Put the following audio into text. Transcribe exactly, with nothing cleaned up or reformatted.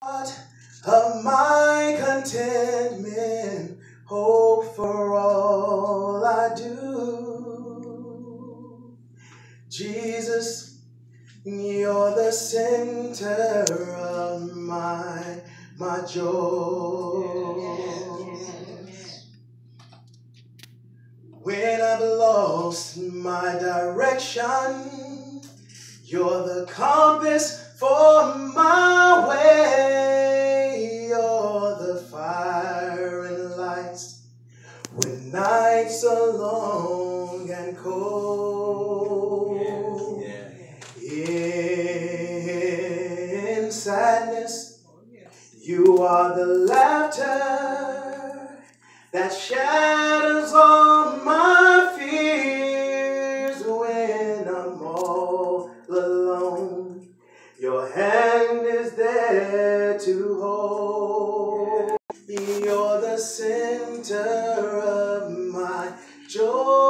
of my contentment, hope for all I do. Jesus, you're the center of my, my joy. When I've lost my direction, you're the compass for my way. You're the fire and lights when nights are long and cold. Yeah, yeah. In sadness, you are the laughter that shadows all my fears. When I'm all alone, your hand is there to hold. You're the center of my joy.